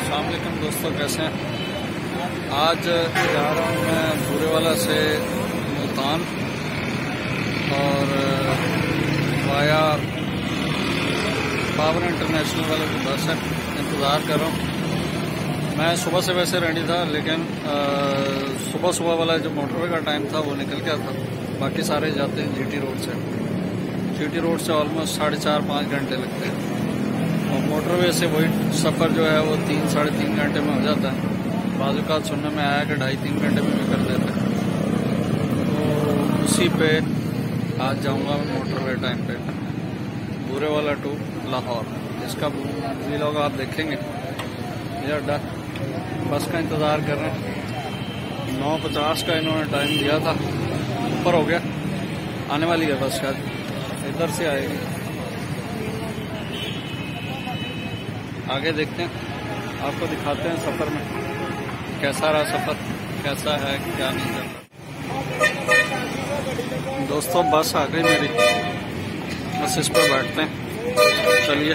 अस्सलाम वालेकुम दोस्तों, कैसे हैं। आज जा रहा हूँ मैं बुरेवाला से मुल्तान और वाया पावर इंटरनेशनल वाले की बस है, इंतज़ार कर रहा हूँ। मैं सुबह से वैसे रेडी था, लेकिन सुबह वाला जो मोटरवे का टाइम था वो निकल गया था। बाकी सारे जाते हैं जीटी रोड से। जीटी रोड से ऑलमोस्ट 4.5-5 घंटे लगते हैं और मोटरवे से वही सफ़र जो है वो 3-3.5 घंटे में हो जाता है। बाज़ औक़ात सुनने में आया कि 2.5-3 घंटे में भी कर देते हैं। तो उसी पे आज जाऊंगा मैं मोटरवे टाइम पे, बुरेवाला टू लाहौर। इसका व्लॉग आप देखेंगे। ये अड्डा बस का इंतज़ार कर रहे हैं। 9:50 का इन्होंने टाइम दिया था, ऊपर हो गया। आने वाली है बस, शायद इधर से आएगी। आगे देखते हैं, आपको दिखाते हैं सफ़र में कैसा रहा सफ़र, कैसा है क्या नहीं चल रहा। दोस्तों बस आ गई मेरी, बस इस पर बैठते हैं। चलिए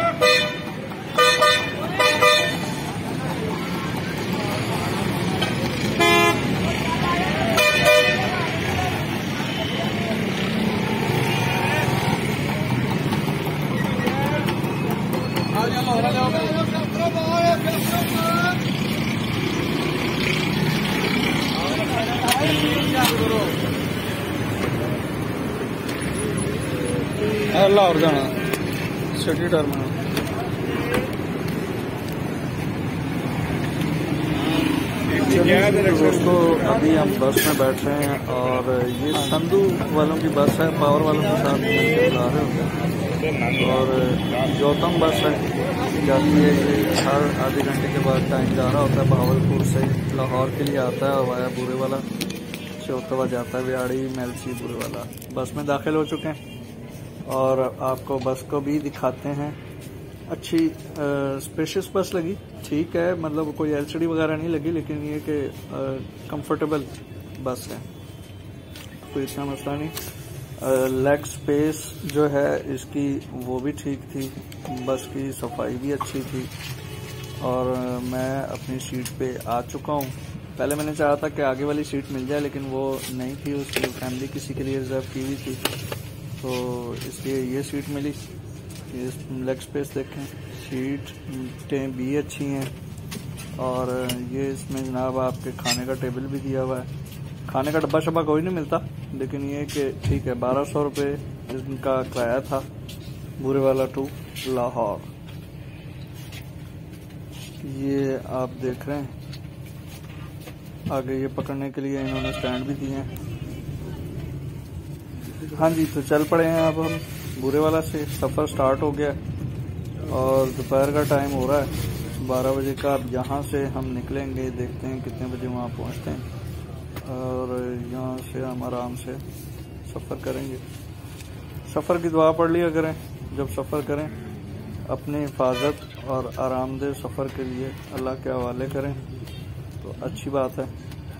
अल्लाह और जाना सिटी टर्मिनल। दोस्तों अभी हम बस में बैठ रहे हैं और ये संधू वालों की बस है, पावर वालों के साथ मिलकर जा रहे होते हैं। और गौतम बस है, जाती है। ये हर आधे घंटे के बाद टाइम जा रहा होता है। भावलपुर से लाहौर के लिए आता है और वाया बुरेवाला से होता हुआ जाता है व्याड़ी, मेलसी, बुरेवाला। बस में दाखिल हो चुके हैं और आपको बस को भी दिखाते हैं। अच्छी स्पेशियस बस लगी, ठीक है, मतलब कोई एलसीडी वगैरह नहीं लगी, लेकिन ये कि कंफर्टेबल बस है, कोई इतना मसला नहीं। लेग स्पेस जो है इसकी वो भी ठीक थी, बस की सफाई भी अच्छी थी। और मैं अपनी सीट पे आ चुका हूँ। पहले मैंने चाहा था कि आगे वाली सीट मिल जाए, लेकिन वो नहीं थी, उसकी फैमिली किसी के लिए रिजर्व की हुई थी, तो इसलिए ये सीट मिली। ये लेग स्पेस देखें, सीटें भी अच्छी हैं। और ये इसमें जनाब आपके खाने का टेबल भी दिया हुआ है। खाने का डब्बा शब्बा कोई नहीं मिलता, लेकिन ये कि ठीक है। 1200 रुपये इनका किराया था बुरेवाला टू लाहौर। ये आप देख रहे हैं, आगे ये पकड़ने के लिए इन्होंने स्टैंड भी दिए हैं। हाँ जी, तो चल पड़े हैं अब हम बुरेवाला से। सफ़र स्टार्ट हो गया और दोपहर का टाइम हो रहा है 12 बजे का। अब यहाँ से हम निकलेंगे, देखते हैं कितने बजे वहाँ पहुँचते हैं और यहाँ से हम आराम से सफ़र करेंगे। सफ़र की दुआ पढ़ लिया करें जब सफ़र करें, अपनी हिफाजत और आरामदेह सफ़र के लिए अल्लाह के हवाले करें, तो अच्छी बात है।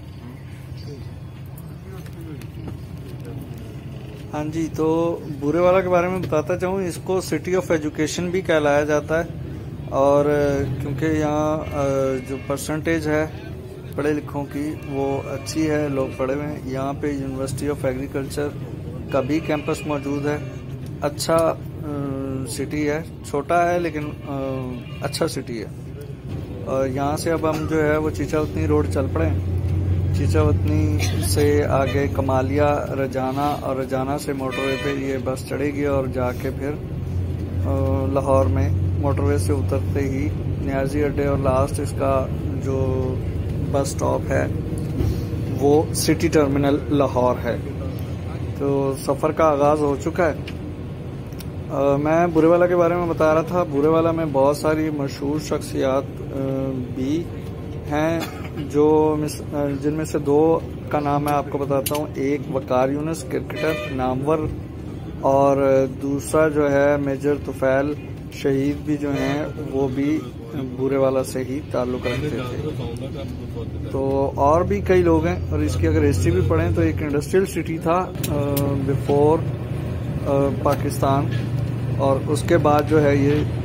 हाँ जी, तो बुरेवाला के बारे में बताता चाहूँ, इसको सिटी ऑफ एजुकेशन भी कहलाया जाता है। और क्योंकि यहाँ जो परसेंटेज है पढ़े लिखों की वो अच्छी है, लोग पढ़े हुए हैं। यहाँ पे यूनिवर्सिटी ऑफ एग्रीकल्चर का भी कैंपस मौजूद है। अच्छा सिटी है, छोटा है लेकिन अच्छा सिटी है। और यहाँ से अब हम जो है वो चीचावतनी रोड चल पड़े। चीचावतनी से आगे कमालिया, रजाना, और रजाना से मोटरवे पे ये बस चढ़ेगी और जाके फिर लाहौर में मोटरवे से उतरते ही नियाजी अड्डे और लास्ट इसका जो बस स्टॉप है वो सिटी टर्मिनल लाहौर है। तो सफ़र का आगाज़ हो चुका है। मैं बुरेवाला के बारे में बता रहा था। बुरेवाला में बहुत सारी मशहूर शख्सियात भी हैं, जो जिनमें से 2 का नाम मैं आपको बताता हूँ। एक वकार यूनुस, क्रिकेटर नामवर, और दूसरा जो है मेजर तुफैल शहीद भी जो हैं वो भी बुरेवाला से ही ताल्लुक़ रखते थे। तो और भी कई लोग हैं, और इसकी अगर हिस्ट्री भी पढ़ें तो एक इंडस्ट्रियल सिटी था बिफोर पाकिस्तान, और उसके बाद जो है ये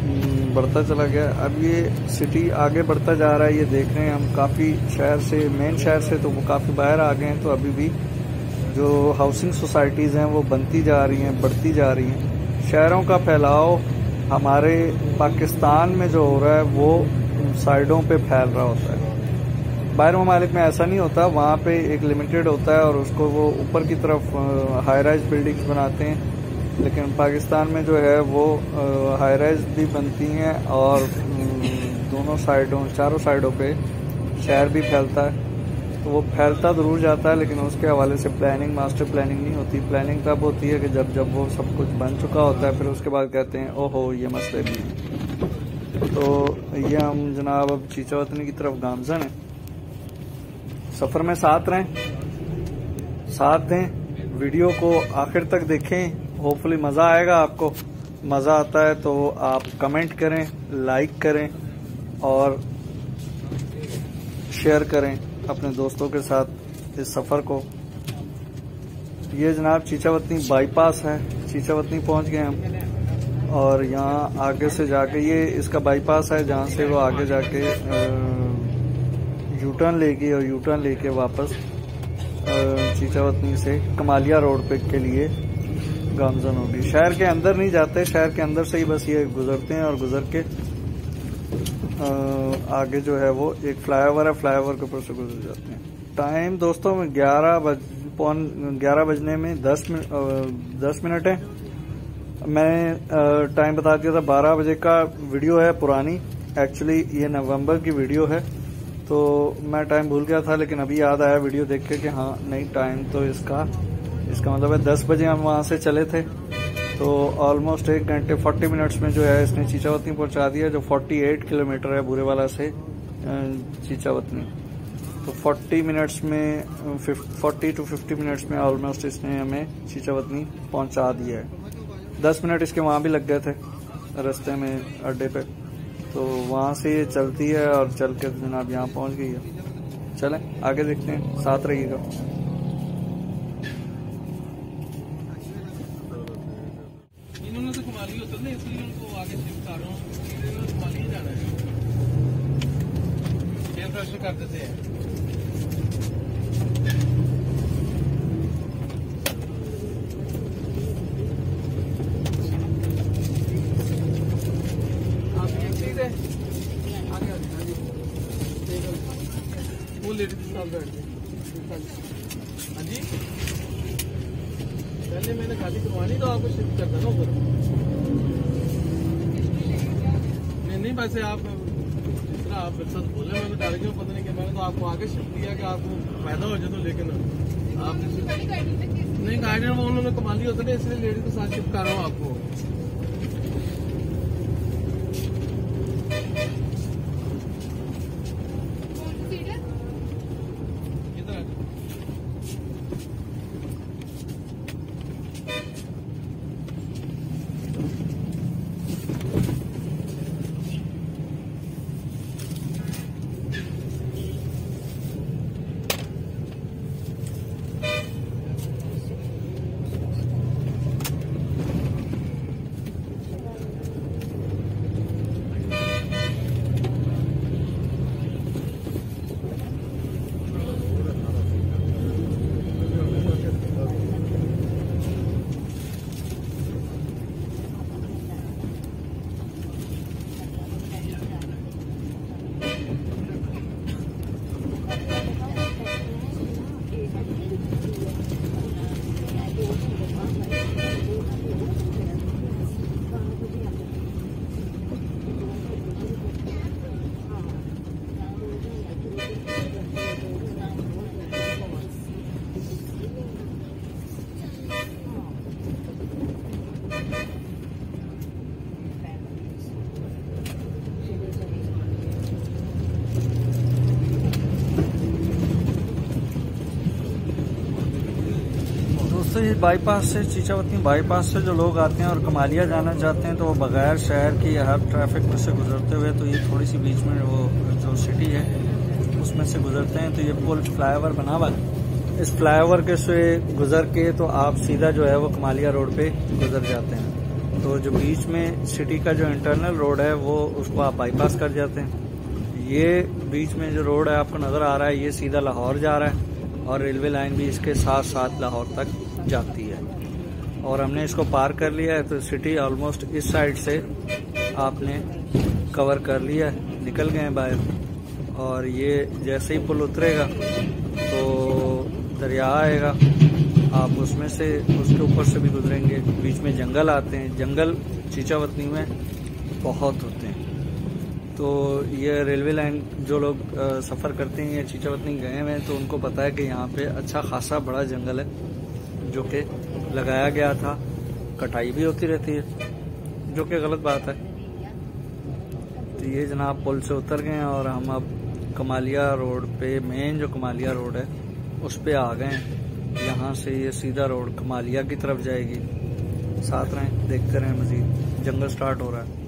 बढ़ता चला गया। अब ये सिटी आगे बढ़ता जा रहा है, ये देख रहे हैं हम। काफ़ी शहर से, मेन शहर से तो वो काफ़ी बाहर आ गए हैं। तो अभी भी जो हाउसिंग सोसाइटीज़ हैं वो बनती जा रही हैं, बढ़ती जा रही हैं। शहरों का फैलाव हमारे पाकिस्तान में जो हो रहा है वो साइडों पे फैल रहा होता है। बाहर ममालिक में ऐसा नहीं होता, वहाँ पे एक लिमिटेड होता है और उसको वो ऊपर की तरफ हाई राइज बिल्डिंग्स बनाते हैं। लेकिन पाकिस्तान में जो है वो हाई राइज भी बनती हैं और दोनों साइडों, चारों साइडों पे शहर भी फैलता है। तो वो फैलता जरूर जाता है, लेकिन उसके हवाले से प्लानिंग, मास्टर प्लानिंग नहीं होती। प्लानिंग तब होती है कि जब वो सब कुछ बन चुका होता है, फिर उसके बाद कहते हैं ओहो ये मसले भी हैं। तो ये हम जनाब अब चीचावतनी की तरफ गामजन हैं। सफ़र में साथ रहें, साथ दें, वीडियो को आखिर तक देखें। होपफुली मज़ा आएगा आपको। मज़ा आता है तो आप कमेंट करें, लाइक करें और शेयर करें अपने दोस्तों के साथ इस सफ़र को। ये जनाब चीचावतनी बाईपास है। चीचावतनी पहुंच गए हम और यहाँ आगे से जाके ये इसका बाईपास है, जहाँ से वो आगे जाके यू टर्न लेगी और यू टर्न लेके वापस चीचावतनी से कमालिया रोड पे के लिए गामजन होगी। शहर के अंदर नहीं जाते, शहर के अंदर से ही बस ये गुजरते हैं और गुजर के आगे जो है वो एक फ्लाईओवर है, फ्लाईओवर के ऊपर से गुजर जाते हैं। टाइम दोस्तों 11 बजने में 10 मिनट है। मैंने टाइम बता दिया था 12 बजे का। वीडियो है पुरानी, एक्चुअली ये नवंबर की वीडियो है, तो मैं टाइम भूल गया था, लेकिन अभी याद आया वीडियो देख के कि हाँ नहीं टाइम तो इसका मतलब है 10 बजे हम वहाँ से चले थे। तो ऑलमोस्ट 1 घंटे 40 मिनट्स में जो है इसने चीचावतनी पहुँचा दिया, जो 48 किलोमीटर है बुरेवाला से चीचावतनी। तो 40 मिनट्स में 40 to 50 मिनट्स में ऑलमोस्ट इसने हमें चीचावतनी पहुँचा दिया है। 10 मिनट इसके वहाँ भी लग गए थे रास्ते में, अड्डे पे। तो वहाँ से ये चलती है और चल के जनाब यहाँ पहुँच गई है। चलें आगे देखते हैं, साथ रहिएगा। इन्होंने तो कमाली होता है, इसलिए उनको आगे शिफ्ट कर रहा हूँ। कमाली जाना है, एयर प्रेशर कर देते हैं। वो लेडीज के साथ बैठ गए। हाँ जी, पहले मैंने गाड़ी करवानी तो आपको शिफ्ट करना ना ऊपर। नहीं वैसे आप जिस तरह आप मेरे साथ बोले, मैं डर गया, पता नहीं कि मैंने तो आपको आगे शिफ्ट किया कि आपको फायदा हो जाए। तो लेकिन आप नहीं गाड़ी वो उन्होंने कमाली होता है, इसलिए लेडीज के साथ शिफ्ट कर रहा हूँ आपको। दोस्तों ये बाईपास से, चीचावतनी बाईपास से जो लोग आते हैं और कमालिया जाना चाहते हैं, तो वो बगैर शहर की हर ट्रैफिक में से गुजरते हुए, तो ये थोड़ी सी बीच में वो जो सिटी है उसमें से गुजरते हैं। तो ये पुल फ्लाईओवर बना हुआ है, इस फ्लाईओवर के से गुजर के तो आप सीधा जो है वो कमालिया रोड पे गुजर जाते हैं। तो जो बीच में सिटी का जो इंटरनल रोड है वो उसको आप बाईपास कर जाते हैं। ये बीच में जो रोड है आपको नज़र आ रहा है, ये सीधा लाहौर जा रहा है और रेलवे लाइन भी इसके साथ साथ लाहौर तक जाती है। और हमने इसको पार कर लिया है, तो सिटी ऑलमोस्ट इस साइड से आपने कवर कर लिया है, निकल गए हैं बाहर। और ये जैसे ही पुल उतरेगा तो दरिया आएगा, आप उसमें से उसके ऊपर से भी गुजरेंगे। बीच में जंगल आते हैं, जंगल चीचावतनी में बहुत होते हैं। तो ये रेलवे लाइन जो लोग सफ़र करते हैं या चीचावतनी गए हुए हैं तो उनको पता है कि यहाँ पे अच्छा खासा बड़ा जंगल है जो कि लगाया गया था। कटाई भी होती रहती है जो कि गलत बात है। तो ये जनाब पुल से उतर गए हैं और हम अब कमालिया रोड पे, मेन जो कमालिया रोड है उस पे आ गए हैं। यहाँ से ये सीधा रोड कमालिया की तरफ जाएगी। साथ रहें, देखते रहें, मजीद जंगल स्टार्ट हो रहा है।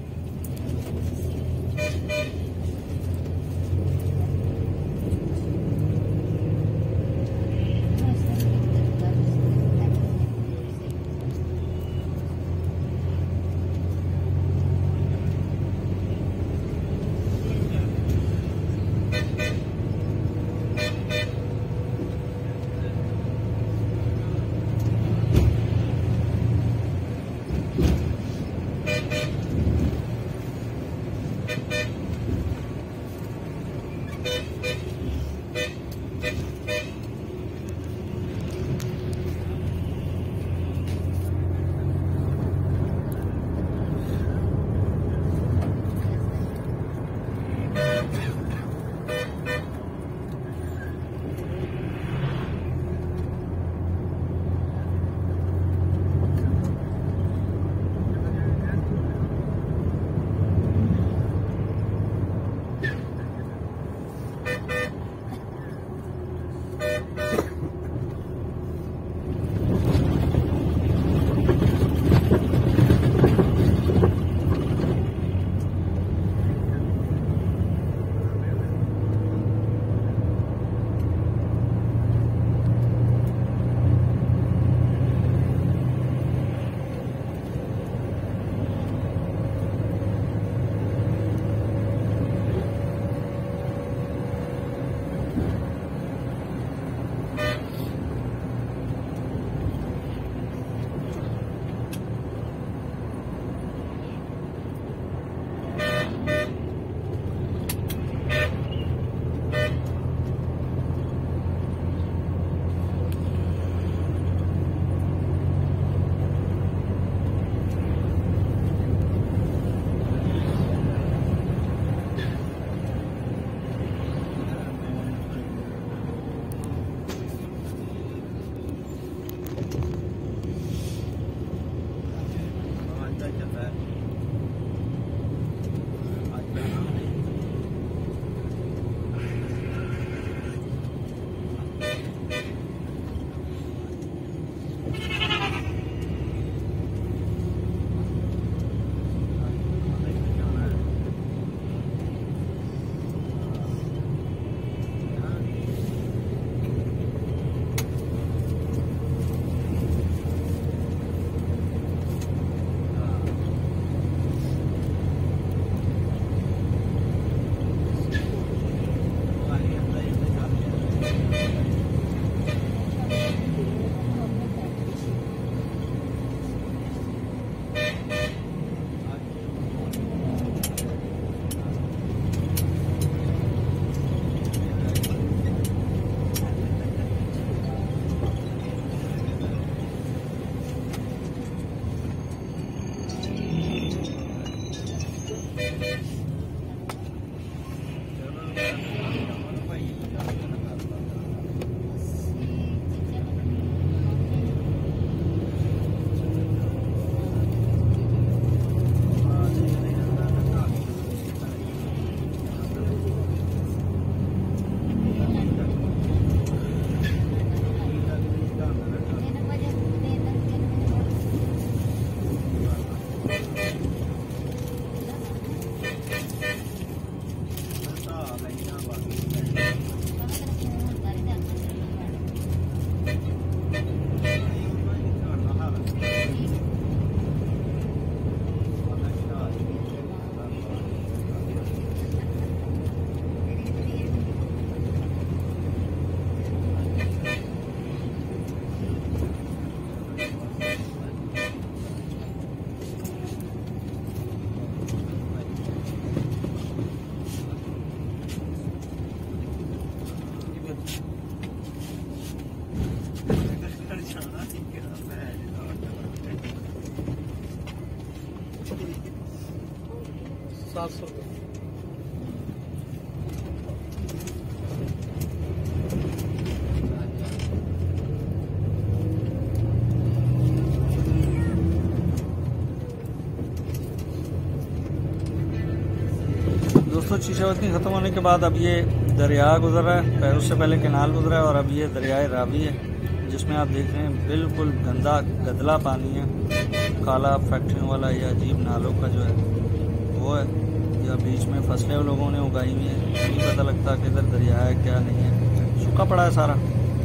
दोस्तों शीशावती ख़त्म होने के बाद अब ये दरिया गुजर रहा है, पहले उससे पहले कैनाल गुजर रहा है और अब ये दरियाए रावी है, जिसमें आप देख रहे हैं बिल्कुल गंदा गदला पानी है, काला फैक्ट्रियों वाला या अजीब नालों का जो है वो है, या बीच में फसलें लोगों ने उगाई हुई है, नहीं पता लगता कि इधर दरिया है क्या नहीं है, सूखा पड़ा है सारा।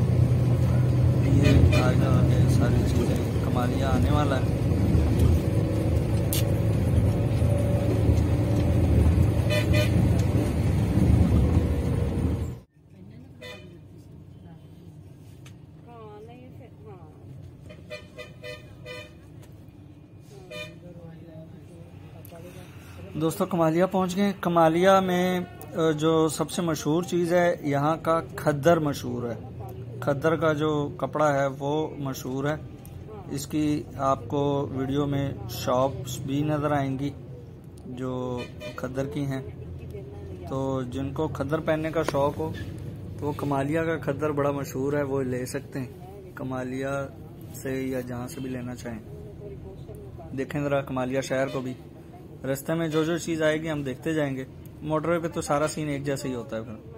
ये आगे सारी चीज़ें कमालिया आने वाला है। दोस्तों कमालिया पहुंच गए। कमालिया में जो सबसे मशहूर चीज़ है यहाँ का खद्दर मशहूर है। खद्दर का जो कपड़ा है वो मशहूर है। इसकी आपको वीडियो में शॉप्स भी नज़र आएंगी जो खद्दर की हैं, तो जिनको खद्दर पहनने का शौक़ हो तो वो कमालिया का खद्दर बड़ा मशहूर है, वो ले सकते हैं कमालिया से या जहाँ से भी लेना चाहें। देखें ज़रा कमालिया शहर को भी, रास्ते में जो जो चीज़ आएगी हम देखते जाएंगे। मोटरवे पे तो सारा सीन एक जैसा ही होता है फिर।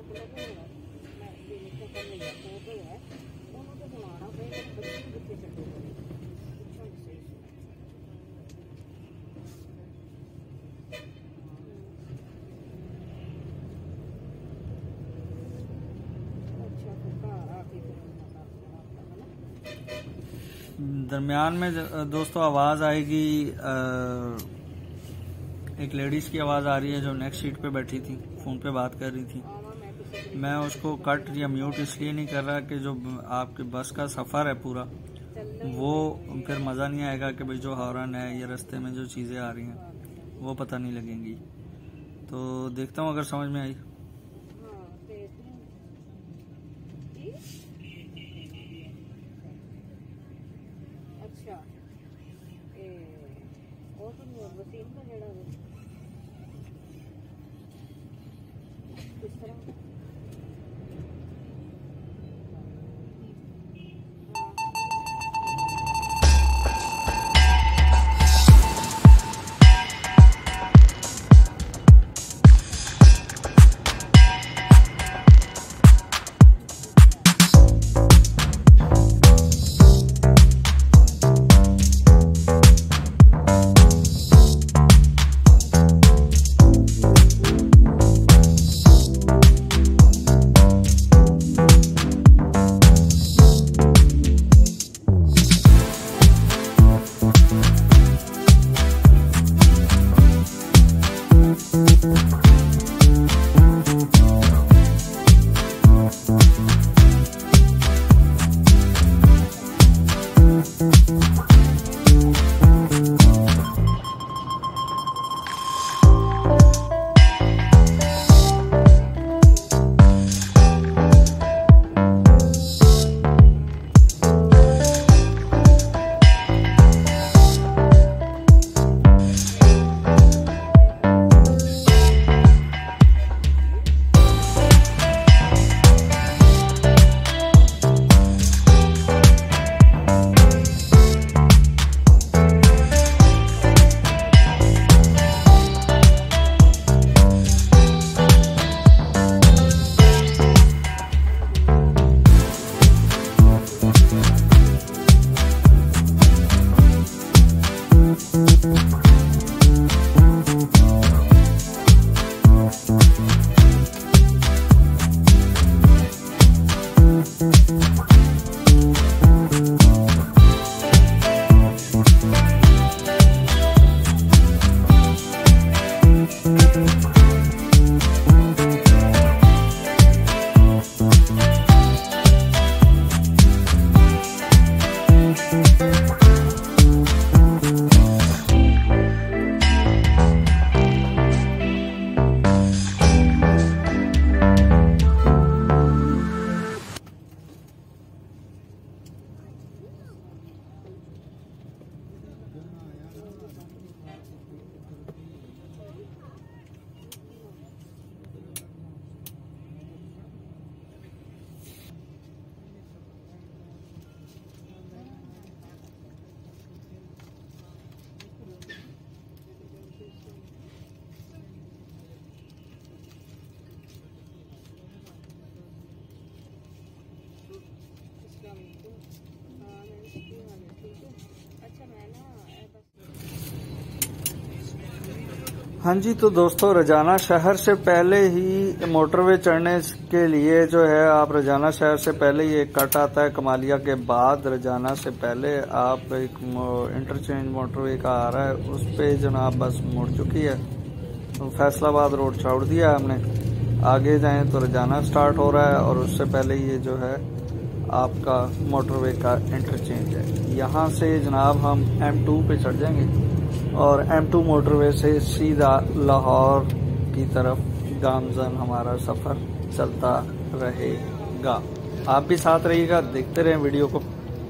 दरमियान में दोस्तों आवाज़ आएगी, एक लेडीज़ की आवाज़ आ रही है जो नेक्स्ट सीट पे बैठी थी, फ़ोन पे बात कर रही थी। मैं उसको कट या म्यूट इसलिए नहीं कर रहा कि जो आपके बस का सफ़र है पूरा वो फिर मज़ा नहीं आएगा कि भाई जो हॉर्न है या रास्ते में जो चीज़ें आ रही हैं वो पता नहीं लगेंगी। तो देखता हूँ अगर समझ में आई। हाँ जी, तो दोस्तों रजाना शहर से पहले ही मोटरवे चढ़ने के लिए जो है आप रजाना शहर से पहले ही एक कट आता है कमालिया के बाद। रजाना से पहले आप एक इंटरचेंज मोटरवे का आ रहा है, उस पे जनाब बस मुड़ चुकी है। तो फैसलाबाद रोड छोड़ दिया है हमने, आगे जाएं तो रजाना स्टार्ट हो रहा है और उससे पहले ये जो है आपका मोटरवे का इंटरचेंज है। यहाँ से जनाब हम M2 पे चढ़ जाएंगे और M2 मोटरवे से सीधा लाहौर की तरफ गामजन हमारा सफर चलता रहेगा। आप भी साथ रहिएगा, देखते रहें वीडियो को।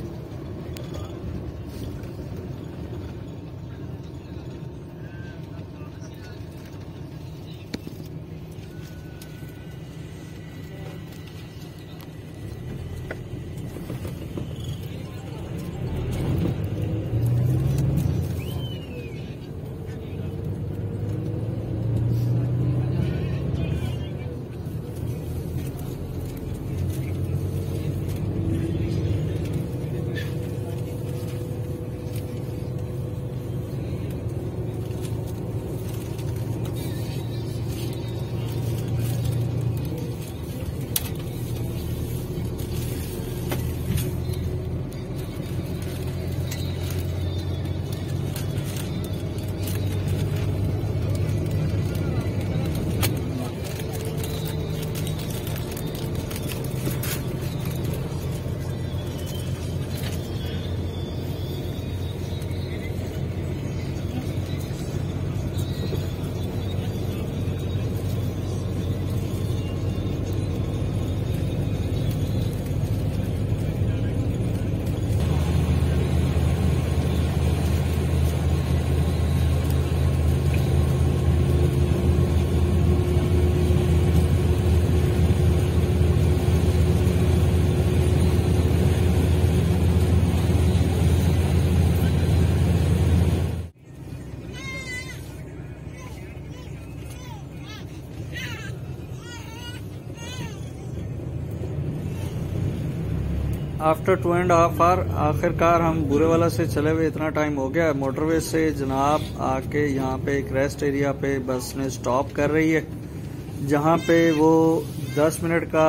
आफ्टर 2.5 आवर आखिरकार हम बुरेवाला से चले हुए इतना टाइम हो गया। मोटरवे से जनाब आके यहाँ पे एक रेस्ट एरिया पे बस ने स्टॉप कर रही है, जहाँ पे वो 10 मिनट का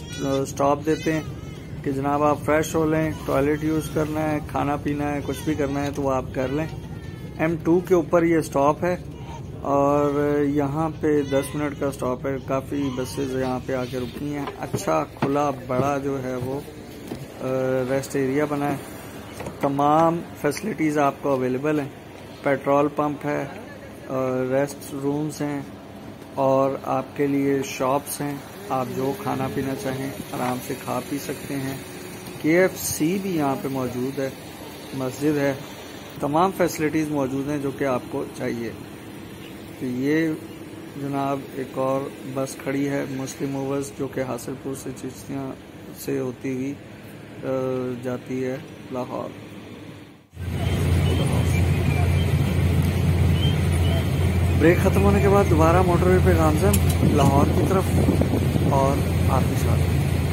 स्टॉप देते हैं कि जनाब आप फ्रेश हो लें, टॉयलेट यूज़ करना है, खाना पीना है, कुछ भी करना है तो वो आप कर लें। M2 के ऊपर ये स्टॉप है और यहाँ पे 10 मिनट का स्टॉप है। काफ़ी बसेज यहाँ पे आके रुकी हैं। अच्छा खुला बड़ा जो है वो रेस्ट एरिया बना है, तमाम फैसिलिटीज़ आपको अवेलेबल हैं। पेट्रोल पंप है, रेस्ट रूम्स हैं और आपके लिए शॉप्स हैं। आप जो खाना पीना चाहें आराम से खा पी सकते हैं। KFC भी यहाँ पे मौजूद है, मस्जिद है, तमाम फैसिलिटीज़ मौजूद हैं जो कि आपको चाहिए। तो ये जनाब एक और बस खड़ी है मुस्लिम मूवर्स, जो कि हासिलपुर से चिश्तियाँ से होती हुई जाती है लाहौर। ब्रेक खत्म होने के बाद दोबारा मोटरवे पे गामजन लाहौर की तरफ और आपके साथ।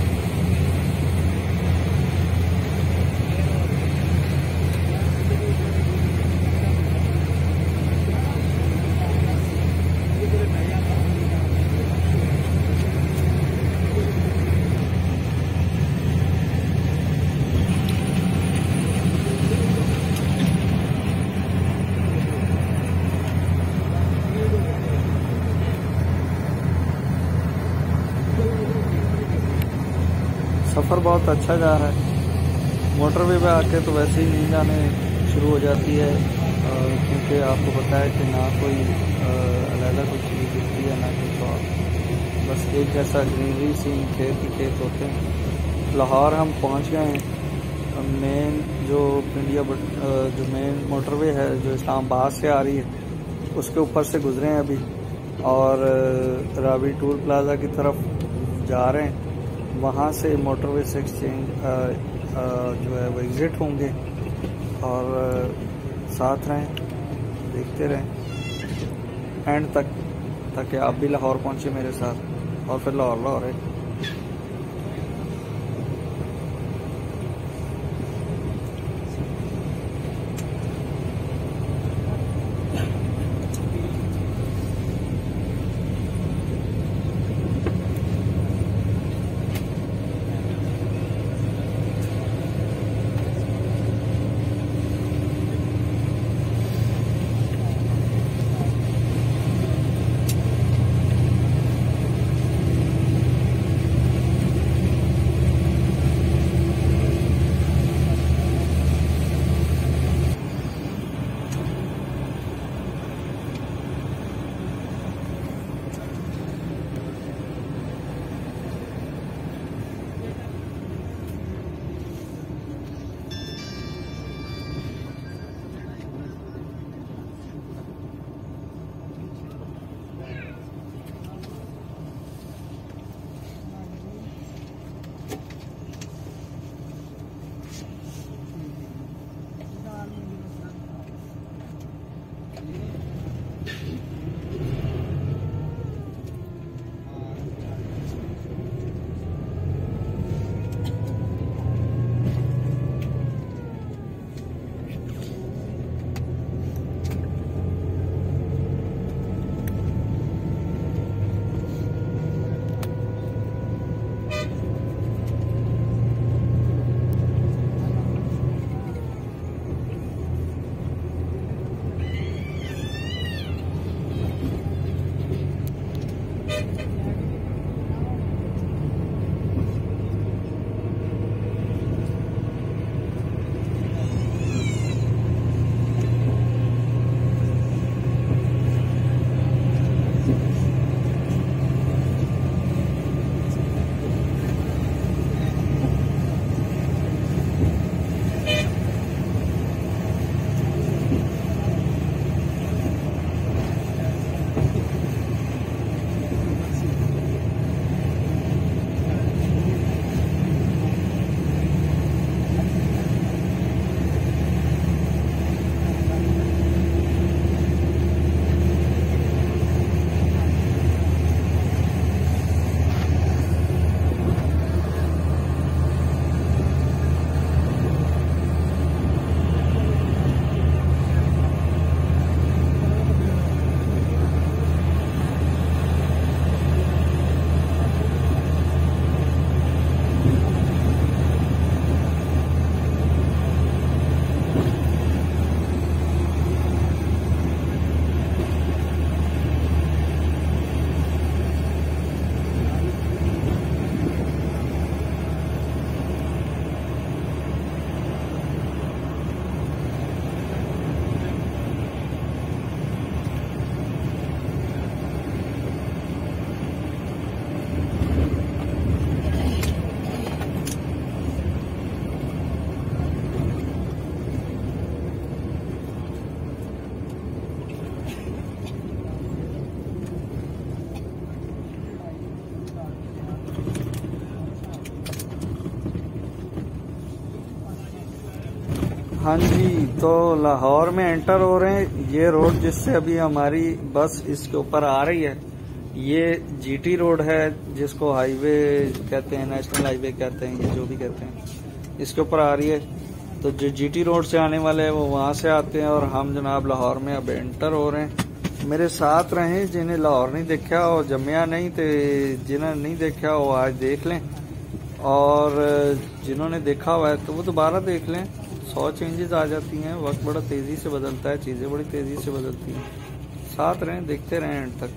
सफ़र बहुत अच्छा जा रहा है। मोटरवे पे आके तो वैसे ही नींद आने शुरू हो जाती है, क्योंकि आपको पता है कि ना कोई अलग कुछ चीज़ दिखती है ना कुछ और, बस एक जैसा ग्रीनरी सीन, खेत ही खेत होते हैं। लाहौर हम पहुंच गए हैं। मेन जो इंडिया जो मेन मोटरवे है जो इस्लामाबाद से आ रही है उसके ऊपर से गुजरे हैं अभी और रावी टूल प्लाजा की तरफ जा रहे हैं। वहाँ से मोटरवे से एक्सचेंज जो है वो एग्ज़िट होंगे और साथ रहें, देखते रहें एंड तक, ताकि आप भी लाहौर पहुँचे मेरे साथ और फिर लाहौर है। हाँ जी, तो लाहौर में एंटर हो रहे हैं। ये रोड जिससे अभी हमारी बस इसके ऊपर आ रही है, ये जीटी रोड है, जिसको हाईवे कहते हैं, नेशनल हाईवे कहते हैं, ये जो भी कहते हैं, इसके ऊपर आ रही है। तो जो जीटी रोड से आने वाले हैं वो वहां से आते हैं, और हम जनाब लाहौर में अब एंटर हो रहे हैं। मेरे साथ रहें, जिन्हें लाहौर नहीं देखा और जम्या नहीं, तो जिन्हें नहीं देखा वो आज देख लें, और जिन्होंने देखा हुआ है तो वो दोबारा देख लें। 100 चेंजेस आ जाती हैं, वक्त बड़ा तेजी से बदलता है, चीजें बड़ी तेजी से बदलती हैं। साथ रहें, देखते रहें एंड तक।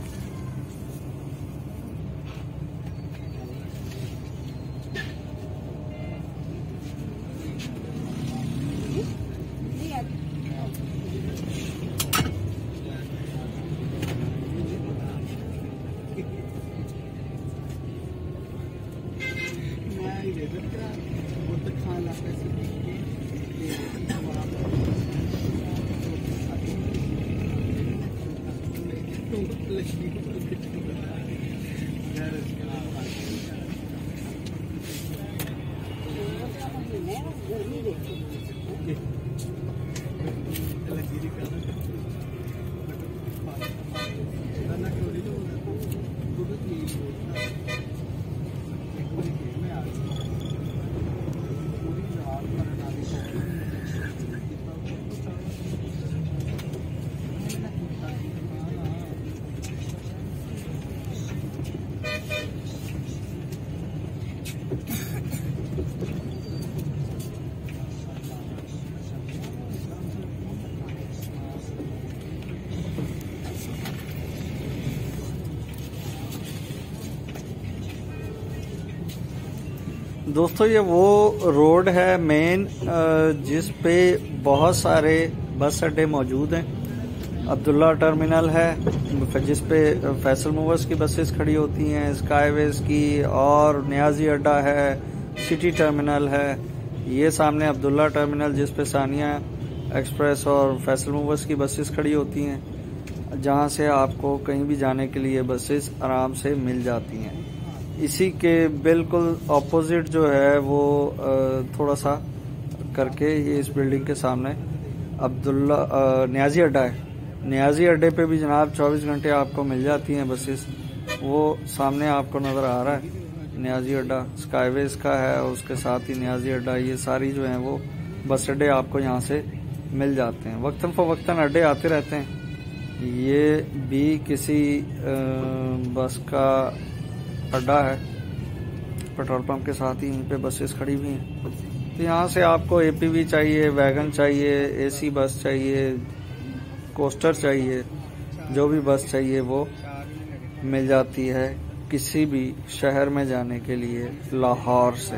दोस्तों, ये वो रोड है मेन जिस पे बहुत सारे बस अड्डे मौजूद हैं। अब्दुल्ला टर्मिनल है जिस पे फैसल मूवर्स की बसेस खड़ी होती हैं, स्काईवेज की, और न्याजी अड्डा है, सिटी टर्मिनल है। ये सामने अब्दुल्ला टर्मिनल जिस पे सानिया एक्सप्रेस और फैसल मूवर्स की बसेस खड़ी होती हैं, जहां से आपको कहीं भी जाने के लिए बसेस आराम से मिल जाती हैं। इसी के बिल्कुल ऑपोजिट जो है वो थोड़ा सा करके ये इस बिल्डिंग के सामने अब्दुल्ला न्याजी अड्डा है। न्याजी अड्डे पे भी जनाब 24 घंटे आपको मिल जाती हैं बसेस। वो सामने आपको नजर आ रहा है न्याजी अड्डा, स्काईवेज का है, और उसके साथ ही न्याजी अड्डा। ये सारी जो है वो बस अड्डे आपको यहाँ से मिल जाते हैं। वक्तन फवक्तन अड्डे आते रहते हैं। ये भी किसी बस का अड्डा है, पेट्रोल पंप के साथ ही इन पे बसेस खड़ी हुई हैं। तो यहाँ से आपको एपीवी चाहिए, वैगन चाहिए, एसी बस चाहिए, कोस्टर चाहिए, जो भी बस चाहिए वो मिल जाती है किसी भी शहर में जाने के लिए लाहौर से।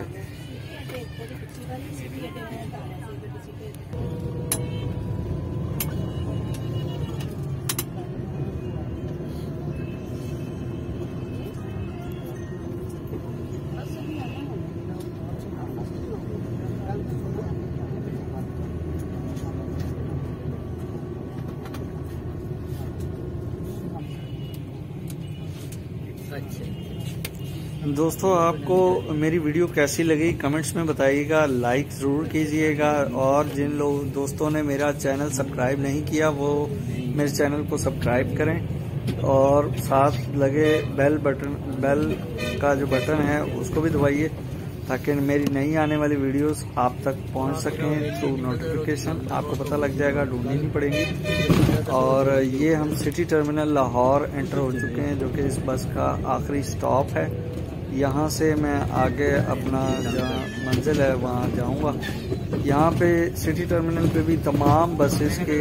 दोस्तों, आपको मेरी वीडियो कैसी लगी कमेंट्स में बताइएगा, लाइक ज़रूर कीजिएगा, और जिन लोग दोस्तों ने मेरा चैनल सब्सक्राइब नहीं किया वो मेरे चैनल को सब्सक्राइब करें, और साथ लगे बेल का जो बटन है उसको भी दबाइए, ताकि मेरी नई आने वाली वीडियोस आप तक पहुंच सकें थ्रू नोटिफिकेशन। आपको पता लग जाएगा, ढूंढनी नहीं पड़ेगी। और ये हम सिटी टर्मिनल लाहौर एंटर हो चुके हैं, जो कि इस बस का आखिरी स्टॉप है। यहाँ से मैं आगे अपना जहाँ मंजिल है वहाँ जाऊँगा। यहाँ पे सिटी टर्मिनल पे भी तमाम बसेस के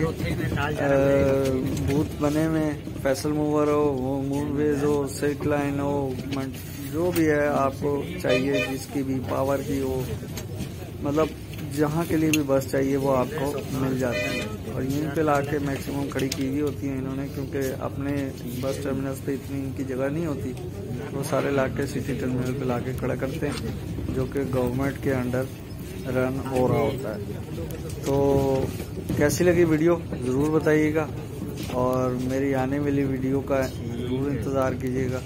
बूथ बने हुए, फैसल मूवर हो, मूववेज हो, सिल्क लाइन हो, जो भी है आपको चाहिए, जिसकी भी पावर की हो, मतलब जहाँ के लिए भी बस चाहिए वो आपको मिल जाती है। और यहीं पे लाके मैक्सिमम खड़ी की हुई होती है इन्होंने, क्योंकि अपने बस टर्मिनल्स पे इतनी इनकी जगह नहीं होती, वो सारे लाके सिटी टर्मिनल पे लाके खड़ा करते हैं, जो कि गवर्नमेंट के अंडर रन हो रहा होता है। तो कैसी लगी वीडियो ज़रूर बताइएगा, और मेरी आने वाली वीडियो का ज़रूर इंतज़ार कीजिएगा।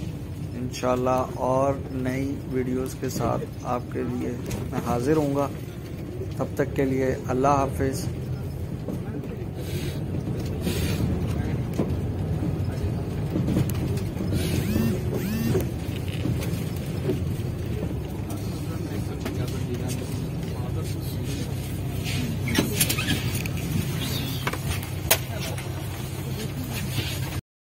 इंशाल्लाह और नई वीडियोस के साथ आपके लिए मैं हाजिर होऊंगा। तब तक के लिए अल्लाह हाफिज़।